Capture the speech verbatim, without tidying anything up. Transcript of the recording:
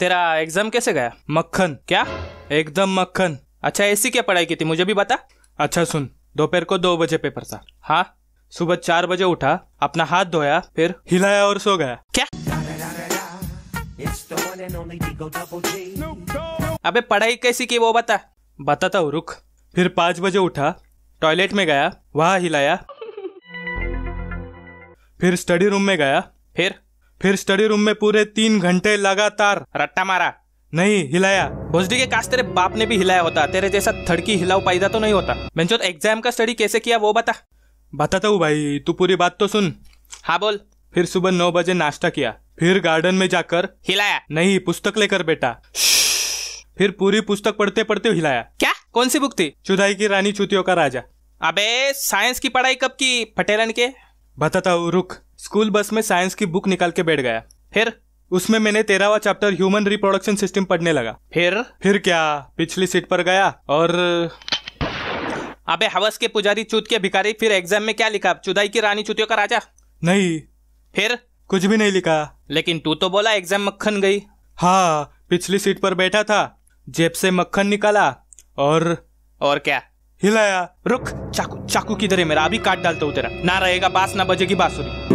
तेरा एग्जाम कैसे गया? मक्खन। क्या? एकदम मक्खन। अच्छा, ऐसी क्या पढ़ाई की थी, मुझे भी बता। अच्छा सुन, दोपहर को दो बजे पेपर था। हाँ। सुबह चार बजे उठा, अपना हाथ धोया, फिर हिलाया और सो गया। क्या? अबे पढ़ाई कैसी की वो बता। बताता हूँ, रुक। फिर पाँच बजे उठा, टॉयलेट में गया, वहां हिलाया। फिर स्टडी रूम में गया। फिर फिर स्टडी रूम में पूरे तीन घंटे लगातार रट्टा मारा। नहीं, हिलाया। भोसडी के काश तेरे बाप ने भी हिलाया होता, तेरे जैसा थड़की हिलाऊ पैदा तो नहीं होता। बेंचोद एग्जाम का स्टडी कैसे किया वो बता। बताता हूँ भाई, तू पूरी बात तो सुन। हाँ बोल। फिर सुबह नौ बजे नाश्ता किया, फिर गार्डन में जाकर हिलाया। नहीं, पुस्तक लेकर बेटा। फिर पूरी पुस्तक पढ़ते पढ़ते हिलाया। क्या? कौन सी बुक थी? चुदाई की रानी चूतियों का राजा। अबे साइंस की पढ़ाई कब की पटेलन के? बताता हूँ, रुक। स्कूल बस में साइंस की बुक निकाल के बैठ गया। फिर उसमें मैंने तेरहवां चैप्टर ह्यूमन रिप्रोडक्शन सिस्टम पढ़ने लगा। फिर फिर क्या, पिछली सीट पर गया और अबे हवस के पुजारी चूत के भिखारी, फिर एग्जाम में क्या लिखा? चुदाई की रानी चूतियों का राजा? नहीं। फिर कुछ भी नहीं लिखा। लेकिन तू तो बोला एग्जाम मक्खन गई। हाँ, पिछली सीट पर बैठा था, जेब से मक्खन निकाला और और क्या? हिलाया। रुक, चाकू चाकू किधर है मेरा? अभी काट डालता हूँ तेरा। ना रहेगा बास ना बजेगी बांसुरी।